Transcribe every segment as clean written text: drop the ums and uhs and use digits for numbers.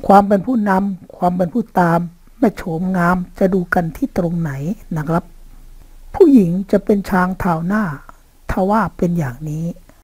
ความเป็นผู้นำความเป็นผู้ตามแม่โฉมงามจะดูกันที่ตรงไหนนะครับผู้หญิงจะเป็นช้างเท้าหน้าทว่าเป็นอย่างนี้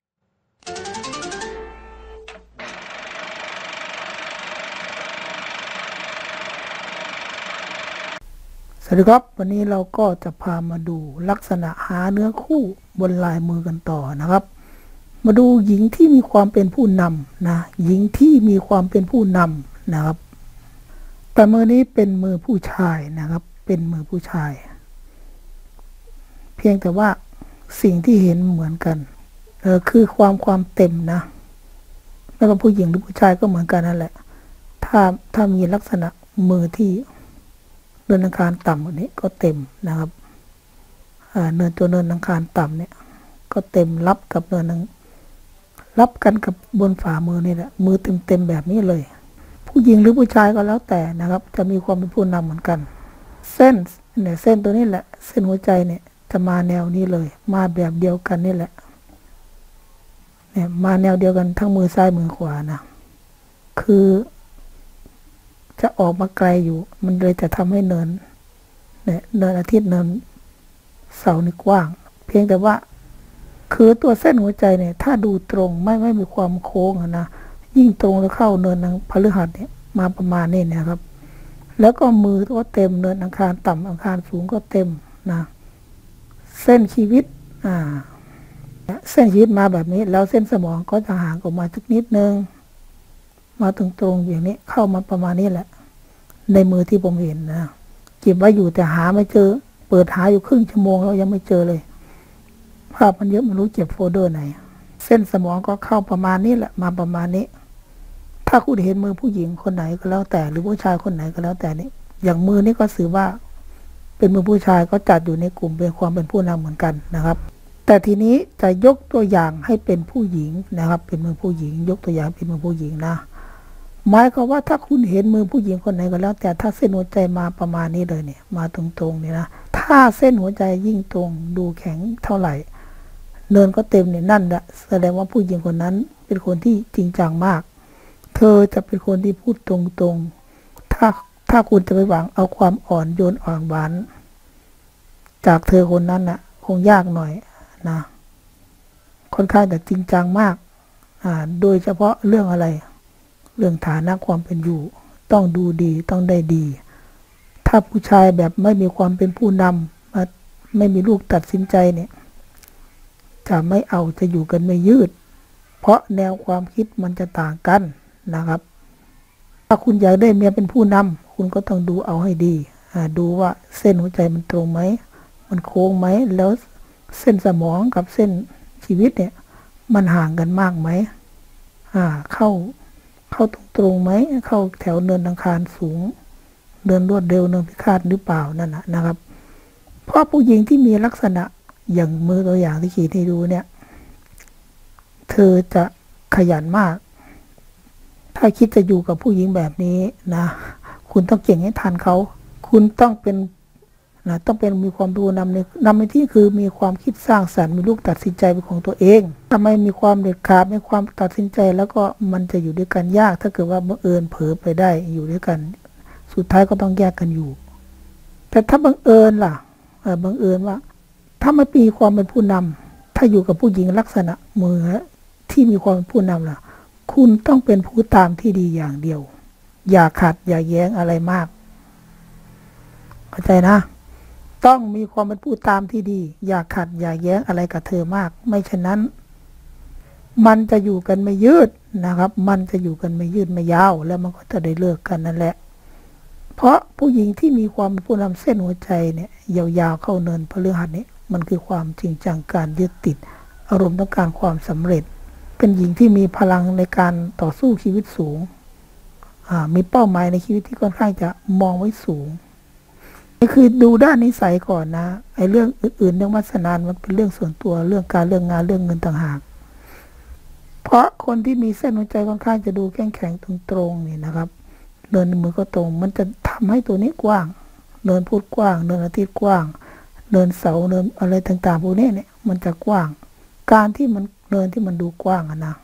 สวัสดีครับวันนี้เราก็จะพามาดูลักษณะหาเนื้อคู่บนลายมือกันต่อนะครับมาดูหญิงที่มีความเป็นผู้นำนะหญิงที่มีความเป็นผู้นำนะครับแต่มือนี้เป็นมือผู้ชายนะครับเป็นมือผู้ชายเพียงแต่ว่าสิ่งที่เห็นเหมือนกันคือความเต็มนะไม่ว่าผู้หญิงหรือผู้ชายก็เหมือนกันนั่นแหละถ้ามีลักษณะมือที่เนินอังคารต่ำกว่านี้ก็เต็มนะครับเนินอังคารต่ำเนี่ยก็เต็มรับกับรับกันกับบนฝ่ามือนี่แหละมือเต็มแบบนี้เลยผู้หญิงหรือผู้ชายก็แล้วแต่นะครับจะมีความเป็นผู้นำเหมือนกันเส้นตัวนี้แหละเส้นหัวใจเนี่ยจะมาแนวนี้เลยมาแบบเดียวกันนี่แหละเนี่ยมาแนวเดียวกันทั้งมือซ้ายมือขวานะคือจะออกมาไกลอยู่มันเลยจะทำให้เนินอาทิตย์เนินเสานี่กว้างเพียงแต่ว่าคือตัวเส้นหัวใจเนี่ยถ้าดูตรงไม่มีความโค้งนะยิ่งตรงแล้วเข้าเนินพฤหัสเนี่ยมาประมาณนี้นะครับแล้วก็มือก็เต็มเนินอังคารต่ำอังคารสูงก็เต็มนะเส้นชีวิตเส้นชีวิตมาแบบนี้แล้วเส้นสมองก็จะห่างออกมาสักนิดนึงมาตรงๆอย่างนี้เข้ามาประมาณนี้แหละในมือที่ผมเห็นนะเก็บไว้อยู่แต่หาไม่เจอเปิดหาอยู่ครึ่งชั่วโมงแล้วยังไม่เจอเลยภาพมันเยอะไม่รู้เก็บโฟลเดอร์ไหนเส้นสมองก็เข้าประมาณนี้แหละมาประมาณนี้ถ้าคุณเห็นมือผู้หญิงคนไหนก็แล้วแต่หรือผู้ชายคนไหนก็แล้วแต่นี่อย่างมือนี้ก็ถือว่าเป็นมือผู้ชายก็จัดอยู่ในกลุ่มเป็นความเป็นผู้นำเหมือนกันนะครับแต่ทีนี้จะยกตัวอย่างให้เป็นผู้หญิงนะครับเป็นมือผู้หญิงยกตัวอย่างเป็นมือผู้หญิงนะหมายความว่าถ้าคุณเห็นมือผู้หญิงคนไหนก็แล้วแต่ถ้าเส้นหัวใจมาประมาณนี้เลยเนี่ยมาตรงๆเนี่ยนะถ้าเส้นหัวใจยิ่งตรงดูแข็งเท่าไหร่เนินก็เต็มเนี่ยนั่นแหละแสดงว่าผู้หญิงคนนั้นเป็นคนที่จริงจังมากเธอจะเป็นคนที่พูดตรงๆถ้าคุณจะไปหวังเอาความอ่อนโยนอ่อนหวานจากเธอคนนั้นน่ะคงยากหน่อยนะค่อนข้างแต่จริงจังมากโดยเฉพาะเรื่องอะไรเรื่องฐานะความเป็นอยู่ต้องดูดีต้องได้ดีถ้าผู้ชายแบบไม่มีความเป็นผู้นำไม่มีลูกตัดสินใจเนี่ยจะไม่เอาจะอยู่กันไม่ยืดเพราะแนวความคิดมันจะต่างกันนะครับถ้าคุณอยากได้เมียเป็นผู้นำคุณก็ต้องดูเอาให้ดีดูว่าเส้นหัวใจมันตรงไหมมันโค้งไหมแล้วเส้นสมองกับเส้นชีวิตเนี่ยมันห่างกันมากไหมเข้าตรงไหมเข้าแถวเนินอังคารสูงเดินรวดเร็วเนินพิฆาตหรือเปล่านั่นนะครับเพราะผู้หญิงที่มีลักษณะอย่างมือตัวอย่างที่ขีดให้ดูเนี่ยเธอจะขยันมากถ้าคิดจะอยู่กับผู้หญิงแบบนี้นะคุณต้องเก่งให้ทันเขาคุณต้องเป็นมีความรู้นำในที่คือมีความคิดสร้างสรรค์มีลูกตัดสินใจเป็นของตัวเองทำไมมีความเด็ดขาดมีความตัดสินใจแล้วก็มันจะอยู่ด้วยกันยากถ้าเกิดว่าบังเอิญเผลอไปได้อยู่ด้วยกันสุดท้ายก็ต้องแยกกันอยู่แต่ถ้าบังเอิญล่ะบังเอิญว่าถ้าไม่มีความเป็นผู้นำถ้าอยู่กับผู้หญิงลักษณะมือที่มีความเป็นผู้นำล่ะคุณต้องเป็นผู้ตามที่ดีอย่างเดียวอย่าขัดอย่าแย้งอะไรมากเข้าใจนะต้องมีความเป็นผู้ตามที่ดีอย่าขัดอย่าแย้งอะไรกับเธอมากไม่เช่นนั้นมันจะอยู่กันไม่ยืดนะครับมันจะอยู่กันไม่ยืดไม่ยาวแล้วมันก็จะได้เลิกกันนั่นแหละเพราะผู้หญิงที่มีความเป็นผู้นำเส้นหัวใจเนี่ยยาวๆเข้าเนินพฤหัสนี้มันคือความจริงจังการยึดติดอารมณ์ต้องการความสำเร็จเป็นหญิงที่มีพลังในการต่อสู้ชีวิตสูงมีเป้าหมายในชีวิตที่ค่อนข้างจะมองไว้สูงนี่คือดูด้านนิสัยก่อนนะไอ้เรื่องอื่นๆเรื่องวาสนามันเป็นเรื่องส่วนตัวเรื่องการเรื่องงานเรื่องเงินต่างหากเพราะคนที่มีเส้นหัวใจค่อนข้างจะดูแข็งตรงๆนี่นะครับเนินมือก็ตรงมันจะทำให้ตัวนี้กว้างเนินพุธกว้างเนินอาทิตย์กว้างเนินเสาเนินอะไรต่างๆพวกนี้เนี่ยมันจะกว้างการที่มันเนินที่มันดูกว้างนะ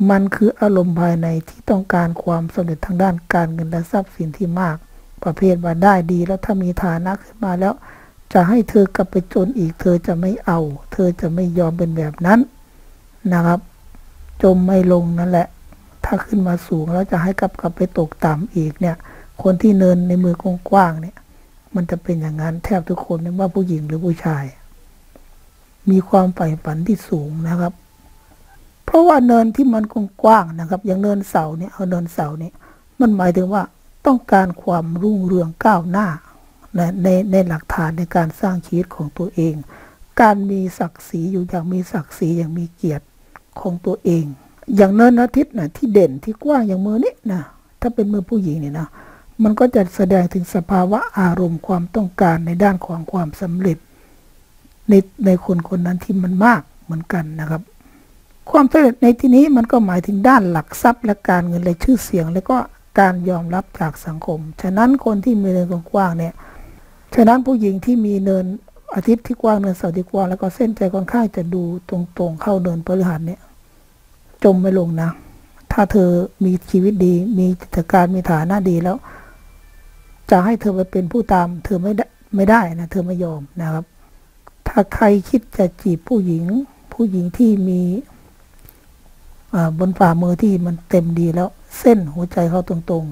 มันคืออารมณ์ภายในที่ต้องการความสำเร็จทางด้านการเงินและทรัพย์สินที่มากประเภทว่าได้ดีแล้วถ้ามีฐานะขึ้นมาแล้วจะให้เธอกลับไปจนอีกเธอจะไม่เอาเธอจะไม่ยอมเป็นแบบนั้นนะครับจมไม่ลงนั่นแหละถ้าขึ้นมาสูงแล้วจะให้กลับไปตกต่ำอีกเนี่ยคนที่เนินในมือกว้างๆเนี่ยมันจะเป็นอย่างนั้นแทบทุกคนไม่ว่าผู้หญิงหรือผู้ชายมีความใฝ่ฝันที่สูงนะครับเพราะว่าเนินที่มันกว้างๆนะครับอย่างเนินเสาเนี่ยเอาเนินเสาเนี่ยมันหมายถึงว่าต้องการความรุ่งเรืองก้าวหน้าในหลักฐานในการสร้างชีวิตของตัวเองการมีศักดิ์ศรีอยู่อย่างมีศักดิ์ศรีอย่างมีเกียรติของตัวเองอย่างเนินอาทิตย์นะที่เด่นที่กว้างอย่างมือนี้นะถ้าเป็นมือผู้หญิงเนี่ยนะมันก็จะแสดงถึงสภาวะอารมณ์ความต้องการในด้านของความสำเร็จในคนนั้นที่มันมากเหมือนกันนะครับความสำเร็จในที่นี้มันก็หมายถึงด้านหลักทรัพย์และการเงินและชื่อเสียงแล้วก็การยอมรับจากสังคมฉะนั้นคนที่มีเนินกว้างเนี่ยฉะนั้นผู้หญิงที่มีเนินอาทิตย์ที่กว้างเนินเสาร์ที่กว้างแล้วก็เส้นใจค่อนข้างจะดูตรงๆเข้าเนินพฤหัสเนี่ยจมไม่ลงนะถ้าเธอมีชีวิตดีมีกิจการมีฐานะดีแล้วจะให้เธอไปเป็นผู้ตามเธอไม่ได้นะเธอไม่ยอมนะครับถ้าใครคิดจะจีบผู้หญิงที่มีบนฝ่ามือที่มันเต็มดีแล้วเส้นหัวใจเขาตรง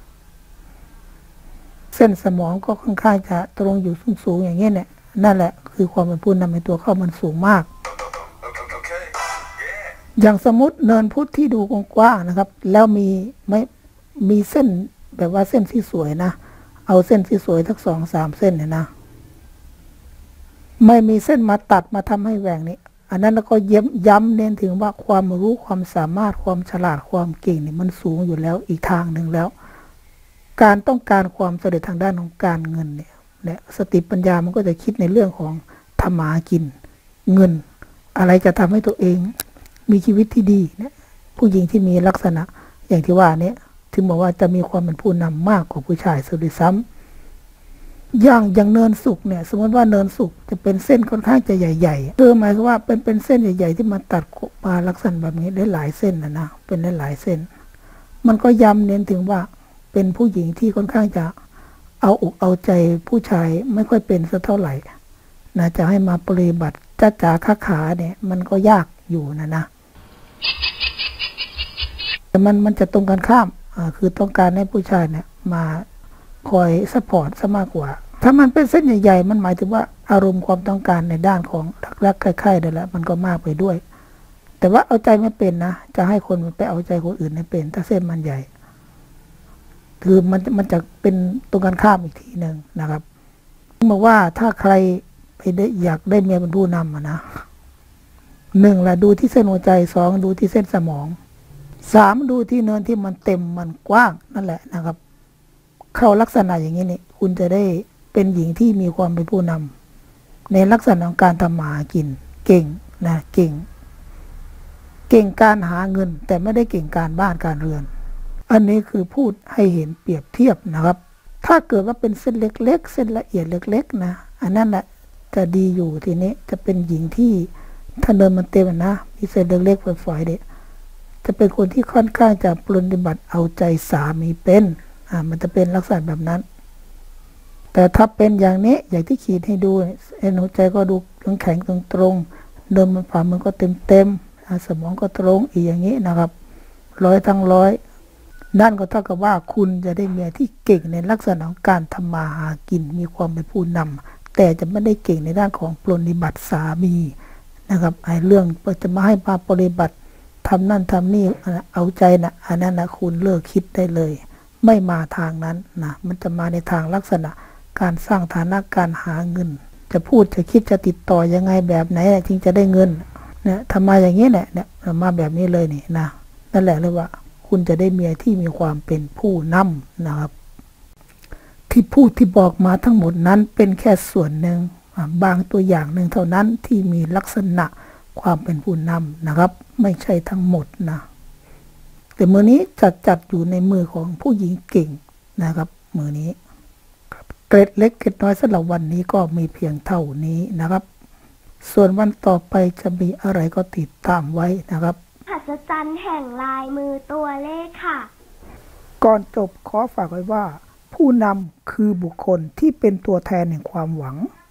ๆเส้นสมองก็ค่อนข้างจะตรงอยู่สูงอย่างเงี้ยเนี่ยนั่นแหละคือความเป็นผู้นำในตัวเขามันสูงมากอย่างสมมติเนินพุทธที่ดูกว้างๆนะครับแล้วมีเส้นแบบว่าเส้นที่สวยนะเอาเส้นที่สวยสัก2-3 เส้นเนี่ยนะไม่มีเส้นมาตัดมาทำให้แหว่งนี้อันนั้นแล้วก็ย้ำเน้นถึงว่าความรู้ความสามารถความฉลาดความเก่งนี่มันสูงอยู่แล้วอีกทางหนึ่งแล้วการต้องการความสำเร็จทางด้านของการเงินเนี่ยสติปัญญามันก็จะคิดในเรื่องของทำมากินเงินอะไรจะทำให้ตัวเองมีชีวิตที่ดีเนี่ยผู้หญิงที่มีลักษณะอย่างที่ว่าเนี่ยถึงบอกว่าจะมีความเป็นผู้นำมากกว่าผู้ชายซะด้วยซ้ำอย่างเนินสุกเนี่ยสมมติว่าเนินสุกจะเป็นเส้นค่อนข้างจะใหญ่ๆหมายความว่าเป็นเส้นใหญ่ๆที่มาตัดมาลักษณะแบบนี้ได้หลายเส้นนะเป็นได้หลายเส้นมันก็ย้ำเน้นถึงว่าเป็นผู้หญิงที่ค่อนข้างจะเอาอกเอาใจผู้ชายไม่ค่อยเป็นสักเท่าไหร่นะจะให้มาปฏิบัติจ้าขาเนี่ยมันก็ยากอยู่นะแต่มันจะตรงกันข้ามคือต้องการให้ผู้ชายเนี่ยมาคอยซัพพอร์ตซะมากกว่าถ้ามันเป็นเส้นใหญ่ๆมันหมายถึงว่าอารมณ์ความต้องการในด้านของรักใคร่ๆนั่นแหละมันก็มากไปด้วยแต่ว่าเอาใจไม่เป็นนะจะให้คนไปเอาใจคนอื่นให้เป็นถ้าเส้นมันใหญ่คือมันจะเป็นตรงกันข้ามอีกทีหนึ่งนะครับบอกว่าถ้าใครไปได้อยากได้เมียเป็นผู้นำนะ1แหละดูที่เส้นหัวใจ2ดูที่เส้นสมอง3ดูที่เนินที่มันเต็มมันกว้างนั่นแหละนะครับเข้าลักษณะอย่างนี้นี่คุณจะได้เป็นหญิงที่มีความเป็นผู้นำในลักษณะของการทำมาหากินเก่งนะเก่งการหาเงินแต่ไม่ได้เก่งการบ้านการเรือนอันนี้คือพูดให้เห็นเปรียบเทียบนะครับถ้าเกิดว่าเป็นเส้นเล็กๆเส้นละเอียดเล็กๆนะอันนั้นแหละจะดีอยู่ทีนี้จะเป็นหญิงที่ถ้าเนินมันเต็มนะมีเส้นเล็กๆฝอยๆเด็กจะเป็นคนที่ค่อนข้างจะปฏิบัติเอาใจสามีเป็นมันจะเป็นลักษณะแบบนั้นแต่ถ้าเป็นอย่างนี้อย่างที่ขีดให้ดูเอ็นหัวใจก็ดูแข็งตรงๆเดินมันฝ่ามันก็เต็มสมองก็ตรงอีกอย่างนี้นะครับ100 ทั้ง 100นั่นก็เท่ากับว่าคุณจะได้เมียที่เก่งในลักษณะของการทำมาหากินมีความเป็นผู้นำแต่จะไม่ได้เก่งในด้านของปฏิบัติสามีนะครับไอ้เรื่องจะมาให้มาปฏิบัติทำนั่นทำนี่เอาใจนะอันนั้นนะคุณเลิกคิดได้เลยไม่มาทางนั้นนะมันจะมาในทางลักษณะการสร้างฐานะการหาเงินจะพูดจะคิดจะติดต่อยังไงแบบไหนจึงจะได้เงินเนี่ยทำมาอย่างนี้เนี่ยมาแบบนี้เลยนี่นะนั่นแหละเลยว่าคุณจะได้เมียที่มีความเป็นผู้นำนะครับที่พูดที่บอกมาทั้งหมดนั้นเป็นแค่ส่วนหนึ่งบางตัวอย่างหนึ่งเท่านั้นที่มีลักษณะความเป็นผู้นำนะครับไม่ใช่ทั้งหมดนะแต่มือนี้จัดอยู่ในมือของผู้หญิงเก่งนะครับมือนี้เกร็ดเล็กเกร็ดน้อยสำหรับวันนี้ก็มีเพียงเท่านี้นะครับส่วนวันต่อไปจะมีอะไรก็ติดตามไว้นะครับมหัศจรรย์แห่งลายมือตัวเลขค่ะก่อนจบขอฝากไว้ว่าผู้นำคือบุคคลที่เป็นตัวแทนแห่งความหวัง